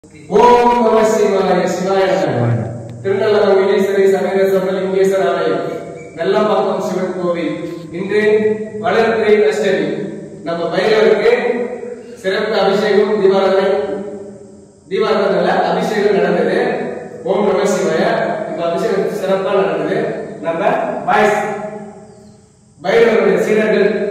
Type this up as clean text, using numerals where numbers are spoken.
ஓம் நம சிவாய சிவாய திருநள்ளம் வீரேஸ்வரி சமேத சொர்ணலிங்கேஸ்வர ஆலயம் வெள்ளம்பாக்கம் சிவன் கோவில் இன்று வளர்பிறை அஷ்டமி நம்ம பைரவருக்கு சிறப்பு அபிஷேகம் தீபாராதனை அபிஷேகம் நடந்தது. ஓம் நம சிவாய. இப்ப அபிஷேகம் சிறப்பா நடந்தது. நம்ம பைரவருடைய சீடர்கள்